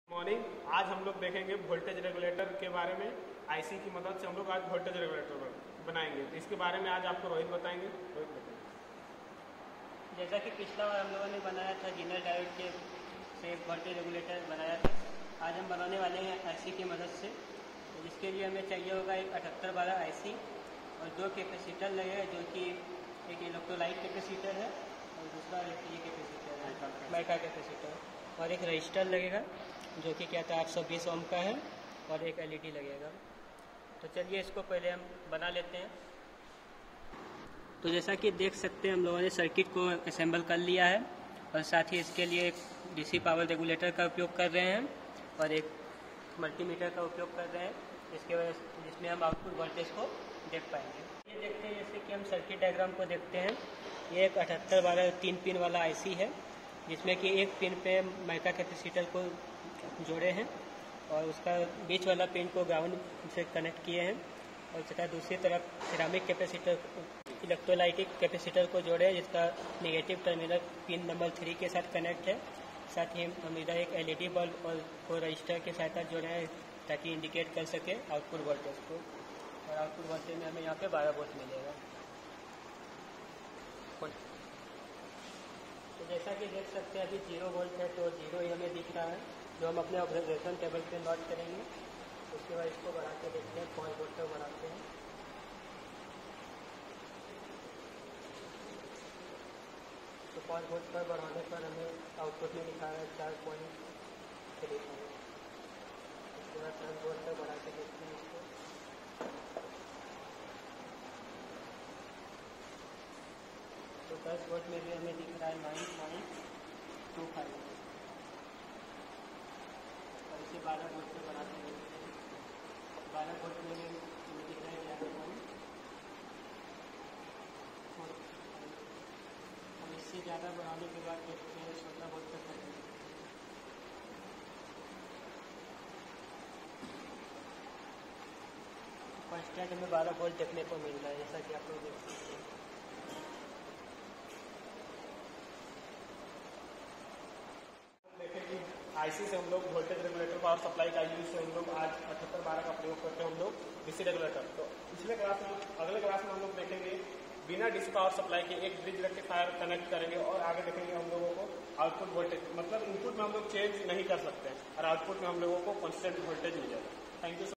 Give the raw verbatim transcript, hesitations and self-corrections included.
Morning. आज हम लोग देखेंगे वोल्टेज रेगुलेटर के बारे में। आईसी की मदद से हम लोग आज वोल्टेज रेगुलेटर बनाएंगे, तो इसके बारे में आज आपको रोहित बताएंगे। रोहित बताएंगे। जैसा कि पिछला बार हम लोगों ने बनाया था जिनर डायोड के से वोल्टेज रेगुलेटर बनाया था, आज हम बनाने वाले हैं आईसी की मदद से। तो जिसके लिए हमें चाहिए होगा एक अठहत्तर बारह आईसी और दो कैपेसिटर लगेगा, जो कि एक इलेक्ट्रोलाइट कैपेसिटर है और दूसरा ये कैपेसिटर है माइका कैपेसिटर, और एक रजिस्टर लगेगा जो कि क्या था आठ सौ बीस ओम का है, और एक एलईडी लगेगा। तो चलिए इसको पहले हम बना लेते हैं। तो जैसा कि देख सकते हैं हम लोगों ने सर्किट को असेंबल कर लिया है, और साथ ही इसके लिए एक डीसी पावर रेगुलेटर का उपयोग कर रहे हैं और एक मल्टीमीटर का उपयोग कर रहे हैं, इसके वजह से जिसमें हम आउटपुट वोल्टेज को देख पाएंगे। ये देखते हैं, जैसे कि हम सर्किट डायग्राम को देखते हैं, ये एक अठहत्तर बारह तीन पिन वाला आईसी है, जिसमें कि एक पिन पे माइका कैपेसिटर को जोड़े हैं और उसका बीच वाला पिन को ग्राउंड से कनेक्ट किए हैं, और तथा दूसरी तरफ सिरामिक कैपेसिटर इलेक्ट्रोलाइटिक कैपेसिटर को जोड़े हैं, जिसका negative terminal pin number three के साथ कनेक्ट है। साथ ही हम इधर एक एलईडी बल्ब और को रजिस्टर के साथ जोड़े हैं ताकि इंडिकेट कर सके आउटपुट वोल्टेज को, और आउटपुट वोल्टेज में हमें यहाँ पे बारह वोल्ट मिलेगा। तो जैसा कि देख सकते हैं अभी जीरो वोल्ट है, तो जीरो ही हमें दिख रहा है, जो हम अपने ऑब्जर्वेशन टेबल पे नोट करेंगे। उसके बाद इसको बढ़ा के देखते हैं, पाँच वोल्ट तक बढ़ाते हैं। तो पाँच वोल्ट पर बढ़ाने पर हमें आउटपुट में लिखा है चार पॉइंट थ्री फाइव। उसके बाद दस वोल्ट तक बढ़ा के देखते हैं इसको। तो दस वोल्ट में भी हमें दिख रहा है नाइन पॉइंट टू फाइव, और इसे बारह वोल्ट पे बढ़ा के देखते हैं। बारह वोल्ट में हमें दिख रहा है ग्यारह पॉइंट फोर। हम इससे ज़्यादा बढ़ाने के बाद देखते हैं सोलह वोल्ट तक करेंगे। कॉन्स्टेंट हमें बारह वोल्ट देखने को मिल रहा है, जैसा कि आप लोग देख सकते हैं। आईसी से हम लोग वोल्टेज रेगुलेटर पावर सप्लाई का यूज से हम लोग आज अठहत्तर बारह का प्रयोग करते हैं हम लोग डीसी रेगुलेटर। तो पिछले क्लास में अगले क्लास में हम लोग देखेंगे बिना डीसी पावर सप्लाई के एक ब्रिज रेक्टिफायर कनेक्ट करेंगे, और आगे देखेंगे हम लोगों को आउटपुट वोल्टेज, मतलब इनपुट में हम लोग चेंज नहीं कर सकते हैं और आउटपुट में हम लोगों को कॉन्स्टेंट वोल्टेज मिल जाएगा। Thank you.